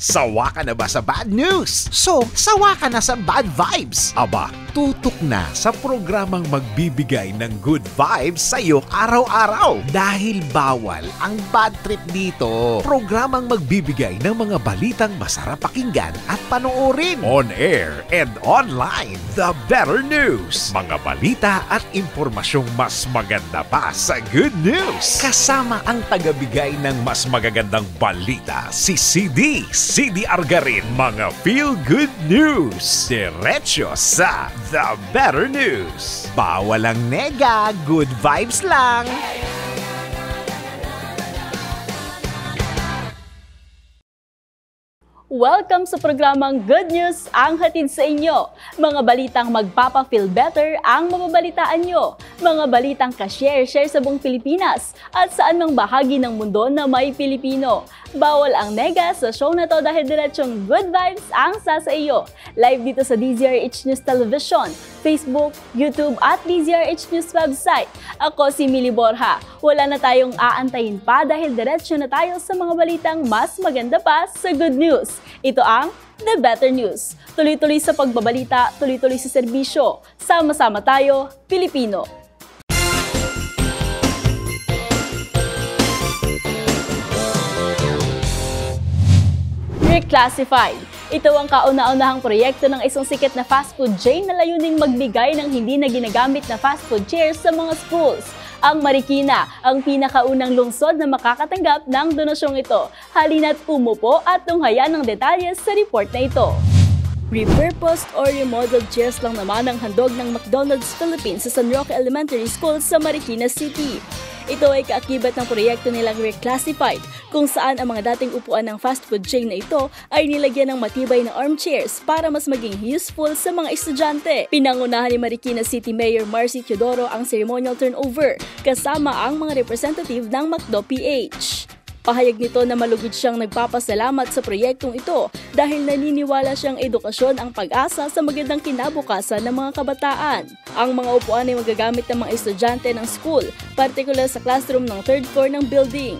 Sawa ka na ba sa bad news? So, sawa ka na sa bad vibes? Aba, tutok na sa programang magbibigay ng good vibes sa iyo araw-araw. Dahil bawal ang bad trip dito. Programang magbibigay ng mga balitang masarap pakinggan at panoorin. On air and online. The Better News. Mga balita at impormasyong mas maganda pa sa good news. Kasama ang tagabigay ng mas magagandang balita, si CD Argarin. Mga feel-good news. Diretso sa The Better News. Bawal ang nega, good vibes lang. Welcome sa programang Good News ang hatid sa inyo. Mga balitang magpapa-feel better ang mababalitaan nyo. Mga balitang ka-share sa buong Pilipinas at saan mang bahagi ng mundo na may Pilipino. Bawal ang nega sa show na to dahil diretsong good vibes ang sa iyo. Live dito sa DZRH News Television, Facebook, YouTube at DZRH News website. Ako si Millie Borja. Wala na tayong aantayin pa dahil diretsyo na tayo sa mga balitang mas maganda pa sa good news. Ito ang The Better News. Tuloy-tuloy sa pagbabalita, tuloy-tuloy sa serbisyo. Sama-sama tayo, Pilipino. Reclassified. Ito ang kauna-unahang proyekto ng isang sikat na fast food chain na layuning magbigay ng hindi na ginagamit na fast food chairs sa mga schools. Ang Marikina, ang pinakaunang lungsod na makakatanggap ng donasyong ito. Halina't umupo at tunghayan ng detalye sa report na ito. Repurposed or remodeled chairs lang naman ang handog ng McDonald's Philippines sa San Roque Elementary School sa Marikina City. Ito ay kaakibat ng proyekto nilang Reclassified, kung saan ang mga dating upuan ng fast food chain na ito ay nilagyan ng matibay na armchairs para mas maging useful sa mga estudyante. Pinangunahan ni Marikina City Mayor Marcy Teodoro ang ceremonial turnover, kasama ang mga representative ng McDo PH. Pahayag nito na malugod siyang nagpapasalamat sa proyektong ito dahil naniniwala siyang edukasyon ang pag-asa sa magandang kinabukasan ng mga kabataan. Ang mga upuan ay magagamit ng mga estudyante ng school, partikular sa classroom ng third floor ng building.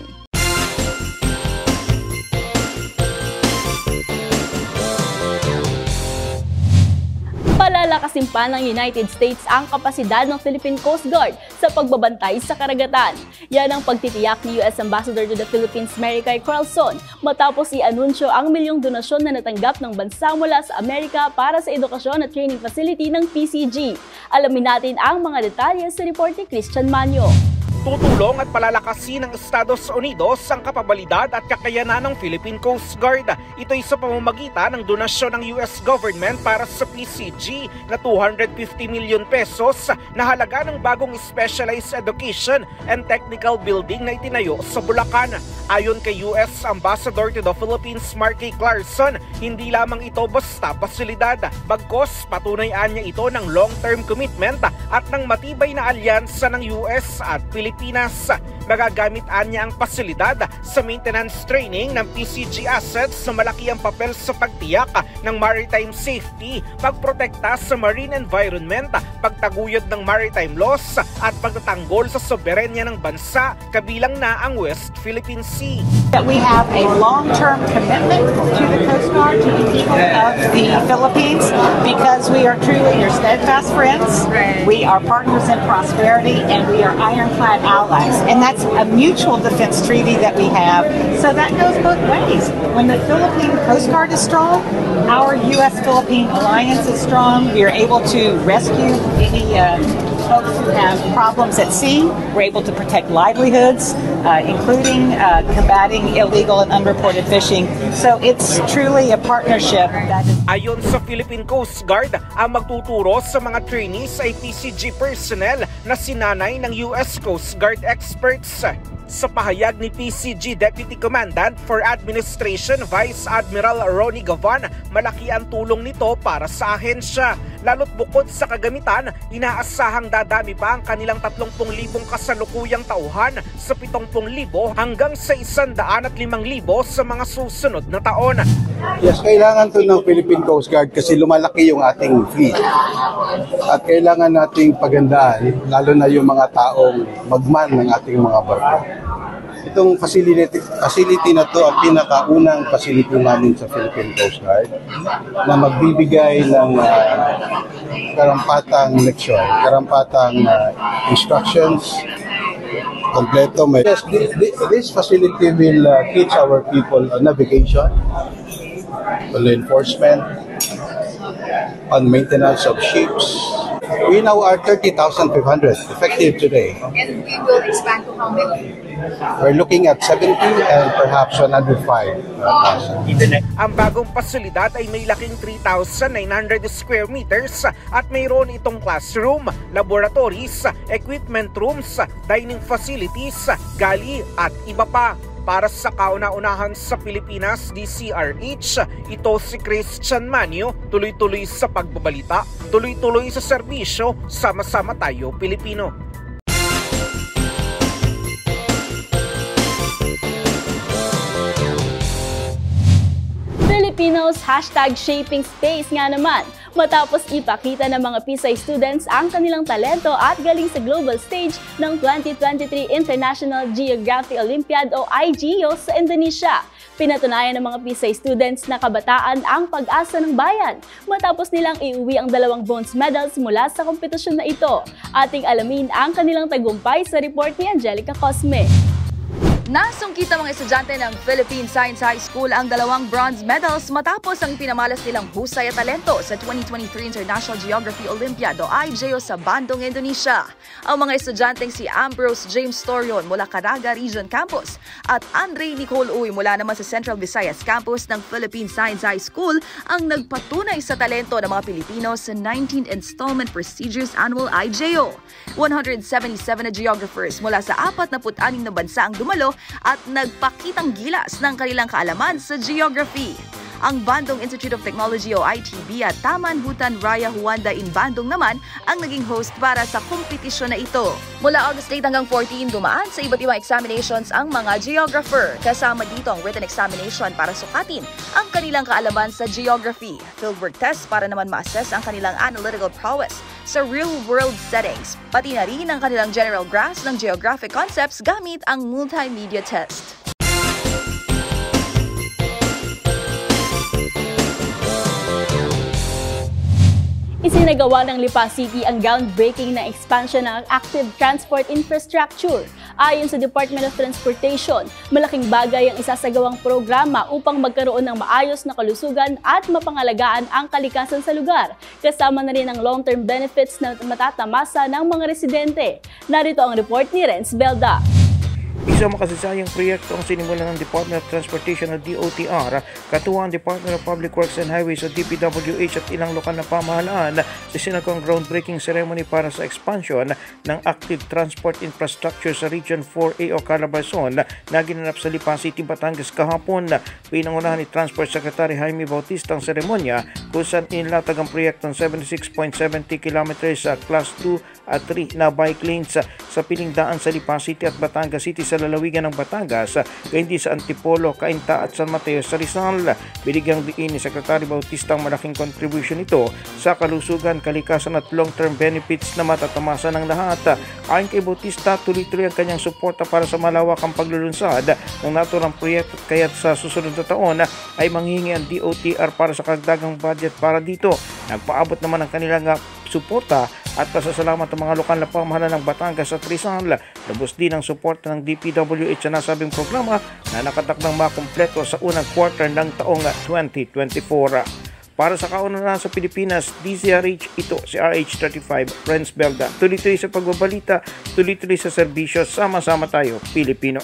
Palalakasin pa ng United States ang kapasidad ng Philippine Coast Guard sa pagbabantay sa karagatan. Yan ang pagtitiyak ni U.S. Ambassador to the Philippines Mary Kay Carlson matapos i-anunsyo ang milyong donasyon na natanggap ng bansa mula sa Amerika para sa edukasyon at training facility ng PCG. Alamin natin ang mga detalye sa report ni Christian Manyo. Tutulong at palalakasin ng Estados Unidos ang kapabalidad at kakayanan ng Philippine Coast Guard. Ito'y sa pamamagitan ng donasyon ng US government para sa PCG na 250 million pesos na halaga ng bagong specialized education and technical building na itinayo sa Bulacan. Ayon kay US Ambassador to the Philippines Mary Kay Carlson, hindi lamang ito basta pasilidad. Bagkos, patunayan niya ito ng long-term commitment at ng matibay na alyansa ng US at Pilipinas. Magagamit niya ang pasilidad sa maintenance training ng PCG assets na malaki ang papel sa pagtiyak ng maritime safety, pagprotekta sa marine environment, pagtaguyod ng maritime laws at pagtatanggol sa soberenya ng bansa, kabilang na ang West Philippine Sea. We have a long-term commitment to the Coast Guard, to the people of the Philippines, because we are truly your steadfast friends. We are partners in prosperity, and we are ironclad allies. And that's a mutual defense treaty that we have. So that goes both ways. When the Philippine Coast Guard is strong, our U.S.-Philippine alliance is strong. We are able to rescue any folks who have problems at sea. We're able to protect livelihoods, including combating illegal and unreported fishing. So it's truly a partnership that is... Ayon sa Philippine Coast Guard, ang magtuturo sa mga trainees ay PCG personnel na sinanay ng US Coast Guard experts. Sa pahayag ni PCG Deputy Commandant for Administration Vice Admiral Ronnie Gavan, malaki ang tulong nito para sa ahensya. Lalo't bukod sa kagamitan, inaasahang dadami pa ang kanilang 30,000 kasalukuyang tauhan sa 70,000 hanggang sa 105,000 sa mga susunod na taon. Yes, kailangan to ng Philippine Coast Guard kasi lumalaki yung ating fleet. At kailangan nating pagandaan, lalo na yung mga taong magman ng ating mga barko. Itong facility na to ang pinakaunang facility namin sa Philippine Coast Guard na magbibigay ng karampatang leksyon, karampatang instructions, kompleto. Yes, this facility will teach our people on navigation, on enforcement, on maintenance of ships. We now are 30,500 effective today. And we will expand to how many? We're looking at 70 and perhaps 105,000. Ang bagong pasilidad ay may laking 3,900 square meters at mayroon itong classroom, laboratories, equipment rooms, dining facilities, gali at iba pa. Para sa kauna-unahan sa Pilipinas, DCRH, ito si Christian Manio, tuloy-tuloy sa pagbabalita, tuloy-tuloy sa serbisyo, sama-sama tayo Pilipino. Filipinos #ShapingSpace nga naman. Matapos ipakita ng mga Pisay students ang kanilang talento at galing sa global stage ng 2023 International Geography Olympiad o IGO sa Indonesia. Pinatunayan ng mga Pisay students na kabataan ang pag-asa ng bayan matapos nilang iuwi ang 2 bronze medals mula sa kompetisyon na ito. Ating alamin ang kanilang tagumpay sa report ni Angelica Cosme. Nasungkit ang mga estudyante ng Philippine Science High School ang 2 bronze medals matapos ang pinamalas nilang husay at talento sa 2023 International Geography Olympiad o IGO sa Bandung, Indonesia. Ang mga estudyanteng si Ambrose James Torion mula Caraga Region Campus at Andre Nicole Uy mula naman sa Central Visayas Campus ng Philippine Science High School ang nagpatunay sa talento ng mga Pilipino sa 19th Installment Prestigious Annual IGO. 177 na geographers mula sa 46 na bansa ang dumalo at nagpakitang gilas ng kanilang kaalaman sa geography. Ang Bandung Institute of Technology o ITB at Taman Hutan Raya Juanda in Bandung naman ang naging host para sa kompetisyon na ito. Mula August 8 hanggang 14, dumaan sa iba't ibang examinations ang mga geographer. Kasama dito ang written examination para sukatin ang kanilang kaalaman sa geography, fieldwork test para naman ma-assess ang kanilang analytical prowess sa real-world settings, pati na rin ang kanilang general grasp ng geographic concepts gamit ang multimedia test. Isinagawa ng Lipa City ang groundbreaking na expansion ng active transport infrastructure. Ayon sa Department of Transportation, malaking bagay ang isasagawang programa upang magkaroon ng maayos na kalusugan at mapangalagaan ang kalikasan sa lugar. Kasama na rin ang long-term benefits na matatamasa ng mga residente. Narito ang report ni Renz Belda. Isang makasasayang proyekto ang sinimulan ng Department of Transportation o DOTR, katuwang Department of Public Works and Highways o DPWH at ilang lokal na pamahalaan sa sinagawang groundbreaking ceremony para sa expansion ng active transport infrastructure sa Region 4A o Calabarzon na ginanap sa Lipa City, Batangas kahapon. Pinangunahan ni Transport Secretary Jaime Bautista ang seremonya kung saan inilatag ang proyektong 76.70 km sa Class 2 at 3 na bike lanes sa piling daan sa Lipa City at Batangas City sa lalawigan ng Batangas, kundi sa Antipolo, Cainta at San Mateo sa Rizal. Binigyang diin ni Secretary Bautista ang malaking contribution nito sa kalusugan, kalikasan at long-term benefits na matatamasa ng lahat. Ayon kay Bautista, tuloy-tuloy ang kanyang suporta para sa malawakang paglulunsad ng naturang proyekto at kaya't sa susunod na taon ay manghihingi ang DOTR para sa karagdagang budget para dito. Nagpaabot naman ang kanilang suporta at pasasalamat ang mga lokal na pamahalaan ng Batangas at Rizal. Lubos din ang suporta ng DPWH sa nasabing programa na nakatakdang makumpleto sa unang quarter ng taong 2024. Para sa kaunlaran sa Pilipinas, DCRH, ito si RH35, Renz Belda. Tuloy-tuloy sa pagbabalita, tuloy-tuloy sa serbisyo, sama-sama tayo, Pilipino.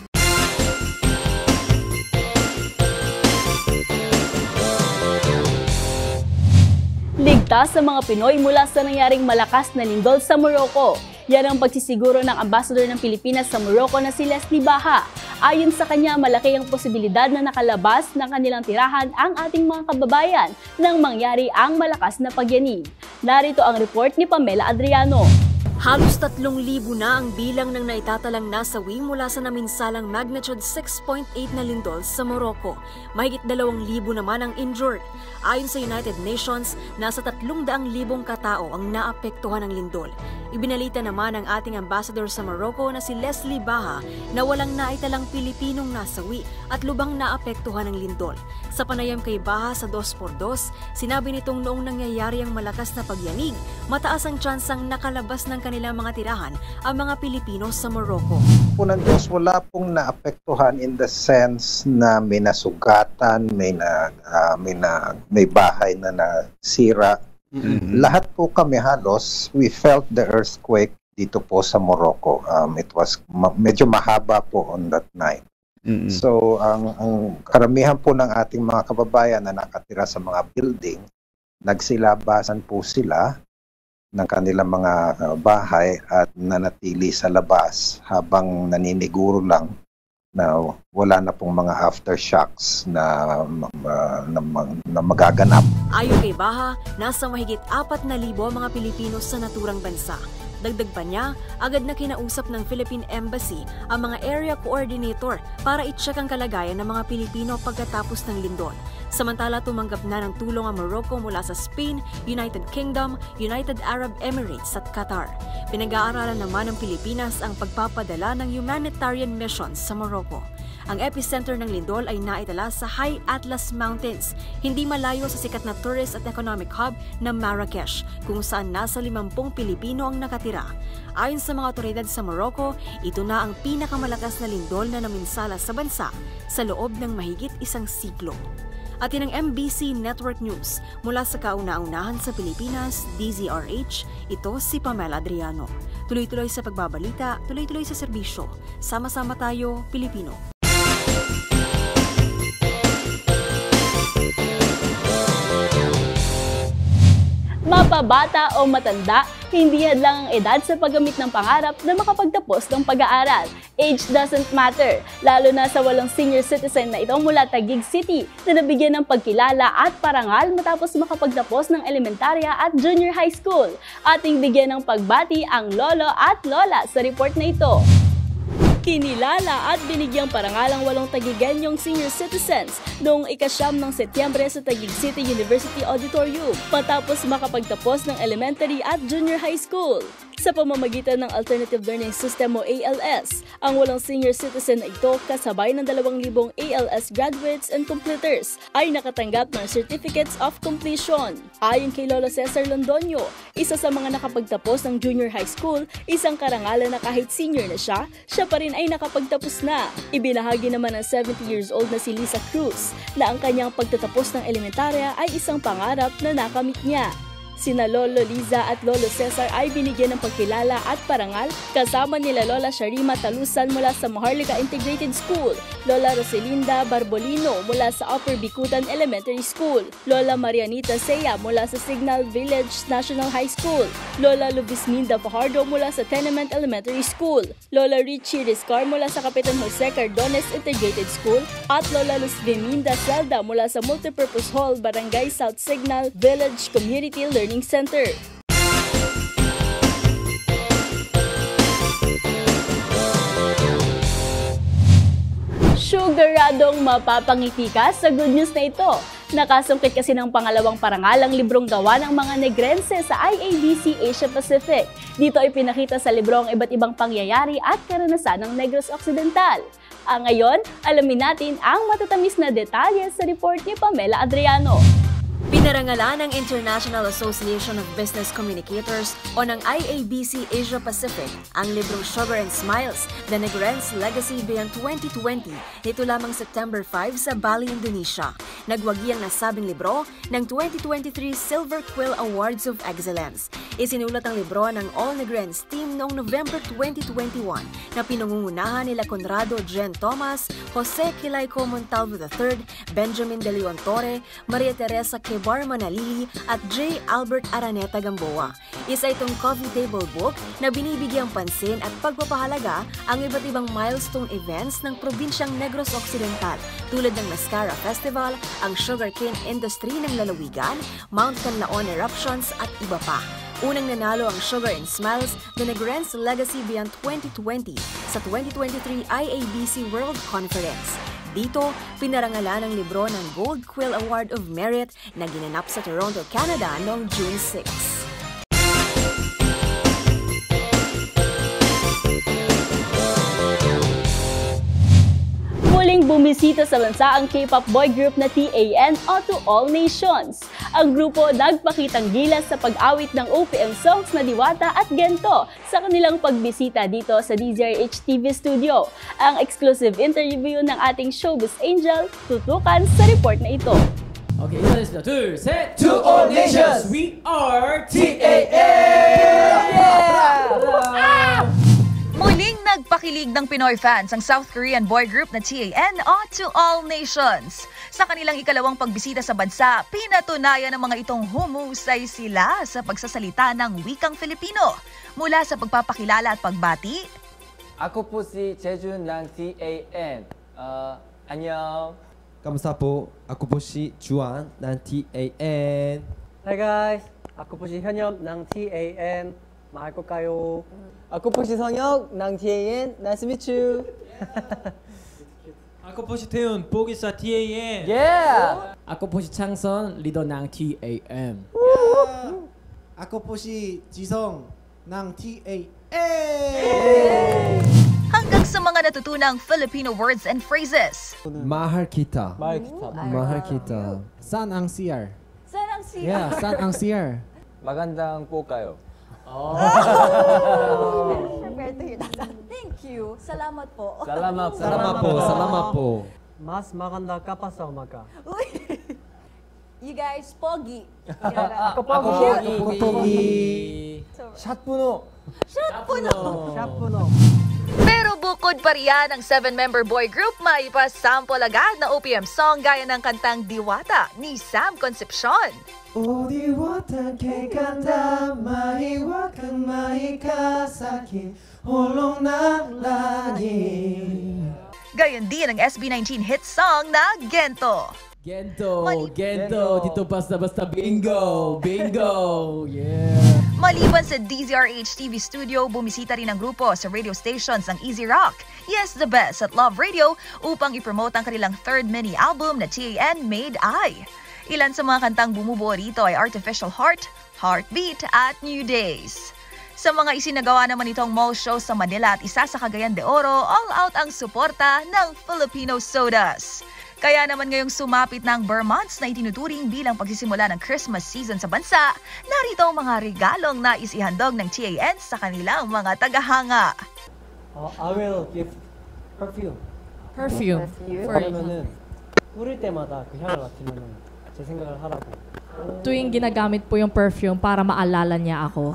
Ligtas sa mga Pinoy mula sa nangyaring malakas na lindol sa Morocco. Yan ang pagsisiguro ng Ambassador ng Pilipinas sa Morocco na si Leslie Baha. Ayon sa kanya, malaki ang posibilidad na nakalabas ng kanilang tirahan ang ating mga kababayan nang mangyari ang malakas na pagyanig. Narito ang report ni Pamela Adriano. Halos 3,000 na ang bilang ng naitatalang nasawi mula sa naminsalang magnitude 6.8 na lindol sa Morocco. Mahigit 2,000 naman ang injured. Ayon sa United Nations, nasa 300,000 katao ang naapektuhan ng lindol. Ibinalita naman ng ating ambassador sa Morocco na si Leslie Baha na walang naitalang Pilipinong nasawi at lubang naapektuhan ng lindol. Sa panayam kay Baha sa 2x2, sinabi nitong noong nangyayari ang malakas na pagyanig, mataas ang tsansang nakalabas ng kanilang mga tirahan ang mga Pilipino sa Morocco. Unang Diyos, wala pong naapektuhan in the sense na may nasugatan, may bahay na nasira. Lahat po kami halos, we felt the earthquake dito po sa Morocco. It was medyo mahaba po on that night. So, ang karamihan po ng ating mga kababayan na nakatira sa mga building, nagsilabasan po sila ng kanilang mga bahay at nanatili sa labas habang naniniguro lang na wala na pong mga aftershocks na magaganap. Ayon kay Baha, nasa mahigit 4,000 mga Pilipino sa naturang bansa. Dagdag pa niya, agad na kinausap ng Philippine Embassy ang mga area coordinator para i-check ang kalagayan ng mga Pilipino pagkatapos ng lindol. Samantala, tumanggap na ng tulong ang Morocco mula sa Spain, United Kingdom, United Arab Emirates at Qatar. Pinag-aaralan naman ng Pilipinas ang pagpapadala ng humanitarian missions sa Morocco. Ang epicenter ng lindol ay naitala sa High Atlas Mountains, hindi malayo sa sikat na tourist at economic hub na Marrakesh, kung saan nasa 50 Pilipino ang nakatira. Ayon sa mga otoridad sa Morocco, ito na ang pinakamalakas na lindol na naminsala sa bansa sa loob ng mahigit 1 siglo. At yan ang MBC Network News. Mula sa kauna-unahan sa Pilipinas, DZRH, ito si Pamela Adriano. Tuloy-tuloy sa pagbabalita, tuloy-tuloy sa serbisyo. Sama-sama tayo, Pilipino. Mapabata o matanda, hindi hadlang ang edad sa paggamit ng pangarap na makapagtapos ng pag-aaral. Age doesn't matter, lalo na sa walang senior citizen na ito mula Taguig City na nabigyan ng pagkilala at parangal matapos makapagtapos ng elementarya at junior high school. Ating bigyan ng pagbati ang lolo at lola sa report na ito. Kinilala at binigyang parangal ang 8 Taguigenyong senior citizens noong ika-9 ng Setyembre sa Taguig City University Auditorium matapos makapagtapos ng elementary at junior high school. Sa pamamagitan ng Alternative Learning System o ALS, ang 8 senior citizen na ito kasabay ng 2,000 ALS graduates and completers ay nakatanggap ng Certificates of Completion. Ayon kay Lolo Cesar Londoño, isa sa mga nakapagtapos ng junior high school, isang karangalan na kahit senior na siya pa rin ay nakapagtapos na. Ibinahagi naman ng 70 years old na si Lisa Cruz na ang kanyang pagtatapos ng elementarya ay isang pangarap na nakamit niya. Sina Lolo Liza at Lolo Cesar ay binigyan ng pagkilala at parangal kasama nila Lola Sharima Talusan mula sa Maharlika Integrated School, Lola Roselinda Barbolino mula sa Upper Bicutan Elementary School, Lola Marianita Seya mula sa Signal Village National High School, Lola Luvisminda Fajardo mula sa Tenement Elementary School, Lola Richie Riscar mula sa Kapitan Jose Cardones Integrated School, at Lola Luzviminda Zelda mula sa Multipurpose Hall, Barangay South Signal Village Community Learning Center. Sugaradong mapapangiti ka sa good news na ito. Nakasungkit kasi ng pangalawang parangal ang librong gawa ng mga Negrense sa IABC Asia Pacific. Dito ay pinakita sa libro ang iba't ibang pangyayari at karanasan ng Negros Occidental. Ngayon, alamin natin ang matatamis na detalye sa report ni Pamela Adriano. Pinarangalan ng International Association of Business Communicators o ng IABC Asia Pacific ang librong Sugar and Smiles, The Negrense Legacy Beyond 2020 nito lamang September 5 sa Bali, Indonesia. Nagwagi ang nasabing libro ng 2023 Silver Quill Awards of Excellence. Isinulat ang libro ng All Negrense team noong November 2021 na pinangungunahan nila Conrado Jen Thomas, Jose Kilayco Montalvo III, Benjamin De Leon Torre, Maria Teresa Kebar Manalili at J. Albert Araneta Gamboa. Isa itong coffee table book na binibigyang pansin at pagpapahalaga ang iba't ibang milestone events ng probinsyang Negros Occidental tulad ng Mascara Festival, ang sugarcane industry ng lalawigan, Mount Canlaon eruptions at iba pa. Unang nanalo ang Sugar and Smiles, The Negren's Legacy Beyond 2020 sa 2023 IABC World Conference. Dito, pinarangalan ang libro ng Gold Quill Award of Merit na ginanap sa Toronto, Canada noong June 6. Muling bumisita sa bansa ang K-pop boy group na TAN o To All Nations. Ang grupo nagpakitang gilas sa pag-awit ng OPM songs na Diwata at Gento sa kanilang pagbisita dito sa DZRH TV studio. Ang exclusive interview ng ating showbiz angel, tutukan sa report na ito. Okay, isa, 둘, 셋! To All Nations, we are TAN! Yeah! Muling nagpakilig ng Pinoy fans ang South Korean boy group na TAN o To All Nations. Sa kanilang ikalawang pagbisita sa bansa, pinatunayan ng mga itong humusay sila sa pagsasalita ng wikang Filipino. Mula sa pagpapakilala at pagbati, Ako po si Jejun ng TAN. 안녕. Kamusta po? Ako po si Juan ng TAN. Hi guys, ako po si Hyunyeok ng TAN. Mahal ko kayo. Ako po si 성혁 ng TAN. Nice to meet you. Ako po si 태훈, 보기 sa TAN. Yeah! Ako po si 창선, 리더 ng TAN. Ako po si Jisong ng TAN. Hanggang sa mga natutunang Filipino words and phrases. Mahal kita. Mahal kita. Mahal kita. Saan ang CR? Saan ang CR? Yeah, saan ang CR? Magandang po kayo. Thank you. Salamat po. Salamat. Salamat po. Salamat po. Mas maganda ka pa sa umaga. You guys, pogi. Ako Ako pogi. pogi. 샷분호. Shapuno. Pero bukod pa riyan ang 7-member boy group, may pasample agad na OPM song gaya ng kantang Diwata ni Sam Concepcion. O Diwata kay kanta mahiwa kang mahika sa akin hulong naglagi. Gayon din ang SB19 hit song na Gento. Gento, dito basta-basta bingo, yeah. Maliban sa DZRH TV studio, bumisita rin ang grupo sa radio stations ng Easy Rock, Yes the Best at Love Radio upang ipromote ang kanilang third mini album na TAN Made I. Ilan sa mga kantang bumubuo rito ay Artificial Heart, Heartbeat at New Days. Sa mga isinagawa naman itong mall show sa Manila at isa sa Cagayan de Oro, all out ang suporta ng Filipino Sodas. Kaya naman ngayong sumapit ng Burr Months na itinuturing bilang pagsisimula ng Christmas season sa bansa, narito ang mga regalong na isihandog ng TAN sa kanilang mga tagahanga. I will give perfume. Perfume. 왜냐면은 뿌릴 때마다 그 향을 맡으면은 제 생각을 하라고. Tuwing ginagamit po yung perfume para maalala niya ako.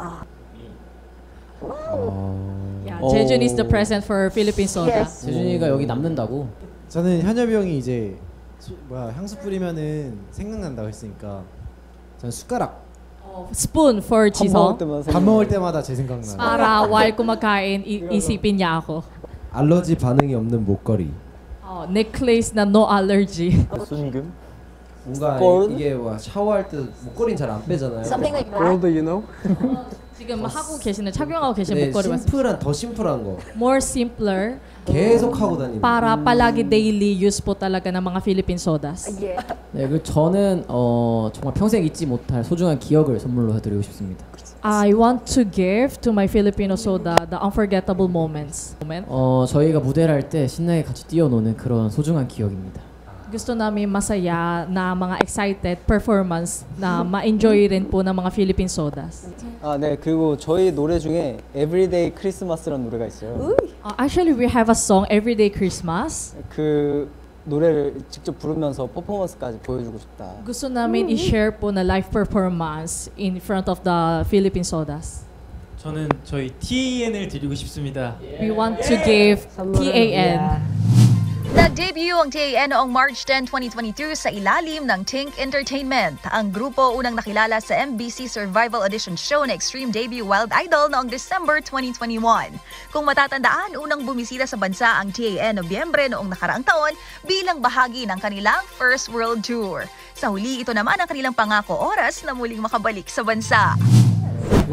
Yeah, Jejun is the present for Philippine Soda. 재준이가 여기 남는다고? 저는 현엽이 형이 이제 향수 뿌리면은 생각난다고 했으니까 저는 숟가락. Spoon for Jisong. 밥 먹을 때마다 제 생각나요. Para while kumakain, isipin niya ako. 알러지 반응이 없는 목걸이. Necklace na no allergy. 순금? 뭔가 이게 와 샤워할 때 목걸이는 잘 안 빼잖아요. Something like that. Gold, you know? 지금 하고 계시는 착용하고 계신 목걸이 심플한 더 심플한 거. More simpler. 계속 하고 다니는. Para palagi daily use po talaga ng mga Philippine sodas. 네, 그 저는 정말 평생 잊지 못할 소중한 기억을 선물로 해드리고 싶습니다. I want to give to my Filipino soda the unforgettable moments. 저희가 무대를 할 때 신나게 같이 뛰어노는 그런 소중한 기억입니다. Gusto namin masaya na mga excited performance na ma-enjoy rin po ng mga Philippine sodas. 네, 그리고 저희 노래 중에 Everyday Christmas라는 노래가 있어요. Actually, we have a song, Everyday Christmas. 그 노래를 직접 부르면서 퍼포먼스까지 보여주고 싶다. Gusto namin i-share po na live performance in front of the Philippine sodas. 저는 저희 TAN을 드리고 싶습니다. We want to give TAN. Nag-debut ang TAN noong March 10, 2022 sa ilalim ng Tink Entertainment. Ang grupo unang nakilala sa MBC Survival Edition show na Extreme Debut Wild Idol noong December 2021. Kung matatandaan, unang bumisita sa bansa ang TAN Nobyembre noong nakaraang taon bilang bahagi ng kanilang First World Tour. Sa huli, ito naman ang kanilang pangako oras na muling makabalik sa bansa.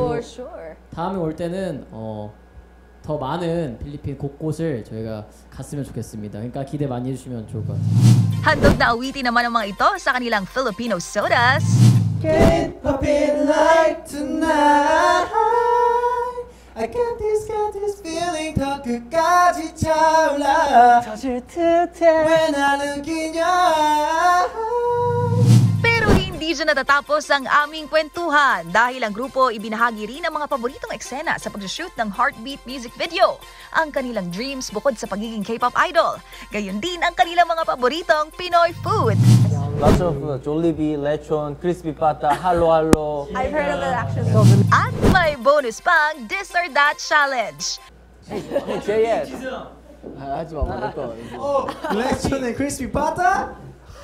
For sure. 다음에 올 때는 더 많은 필리핀 곳곳을 저희가 갔으면 좋겠습니다. 그러니까 기대 많이 해주시면 좋을 것 같아요. Handog na awitin naman ang mga ito sa kanilang Filipino sodas. Can't pop it like tonight. I got this feeling 더 끝까지 차올라. 터질 듯해 when I look in your eyes. Pero hindi dyan natatapos ang aming kwentuhan dahil ang grupo ibinahagi rin ang mga paboritong eksena sa pag-shoot ng Heartbeat music video, ang kanilang dreams bukod sa pagiging K-pop idol, gayon din ang kanilang mga paboritong Pinoy food. Lots of Jollibee, lechon, crispy pata, halo-halo. I've heard of that actually. At may bonus pang this or that challenge. Hey, JS. 하지 마, 말할 거. lechon and crispy pata?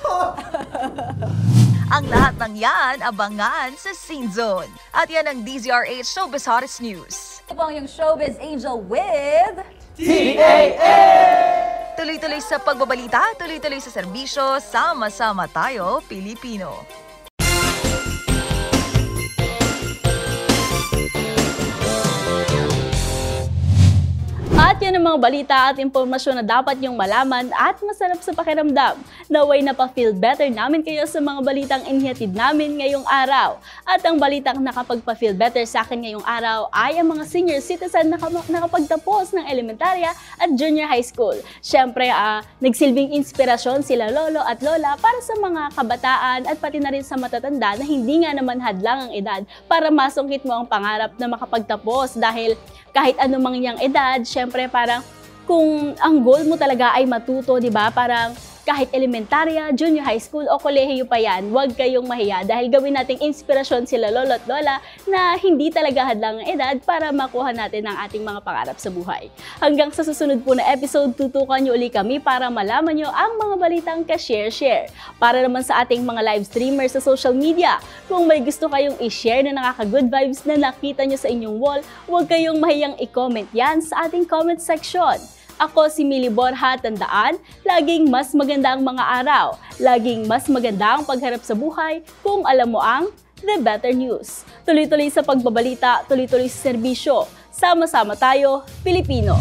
Ang lahat ng yan, abangan sa Scene Zone. At yan ang DZRH Showbiz Hottest News. Ito po ang yung Showbiz Angel with... TAN! Tuloy-tuloy sa pagbabalita, tuloy-tuloy sa serbisyo, sama-sama tayo, Pilipino. At yan ang mga balita at impormasyon na dapat niyong malaman at masarap sa pakiramdam. Naway napafeel better namin kayo sa mga balitang inihatid namin ngayong araw. At ang balitang nakapagpa-feel better sa akin ngayong araw ay ang mga senior citizen na nakapagtapos ng elementarya at junior high school. Siyempre, nagsilbing inspirasyon sila lolo at lola para sa mga kabataan at pati na rin sa matatanda na hindi nga naman hadlang ang edad para masungkit mo ang pangarap na makapagtapos dahil kahit anumang niyang edad, syempre parang kung ang goal mo talaga ay matuto, di ba? Parang kahit elementarya, junior high school o kolehiyo pa yan, huwag kayong mahiya dahil gawin nating inspirasyon sila lolo at lola na hindi talaga hadlang ang edad para makuha natin ang ating mga pangarap sa buhay. Hanggang sa susunod po na episode, tutukan niyo uli kami para malaman niyo ang mga balitang ka-share-share. Para naman sa ating mga live streamers sa social media, kung may gusto kayong i-share na nakaka-good vibes na nakita niyo sa inyong wall, huwag kayong mahiyang i-comment yan sa ating comment section. Ako si Millie Borja, tandaan, laging mas maganda ang mga araw. Laging mas maganda ang pagharap sa buhay kung alam mo ang The Better News. Tuloy-tuloy sa pagbabalita, tuloy-tuloy sa serbisyo. Sama-sama tayo, Pilipino.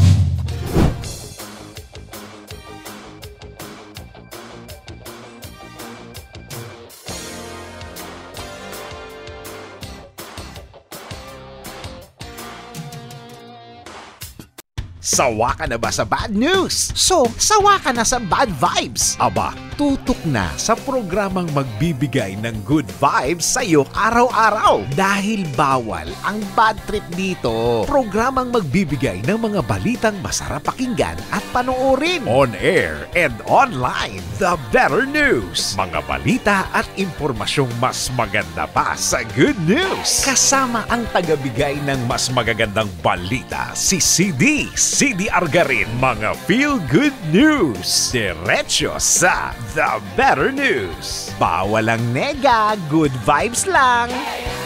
Sawa ka na ba sa bad news? So, sawa ka na sa bad vibes? Aba, tutok na sa programang magbibigay ng good vibes sa iyo araw-araw. Dahil bawal ang bad trip dito. Programang magbibigay ng mga balitang masarap pakinggan at panoorin. On air and online, The Better News. Mga balita at impormasyong mas maganda pa sa good news. Kasama ang tagabigay ng mas magagandang balita, si CD Argarin, mga feel-good news. Diretso sa The Better News. Bawal ang nega, good vibes lang.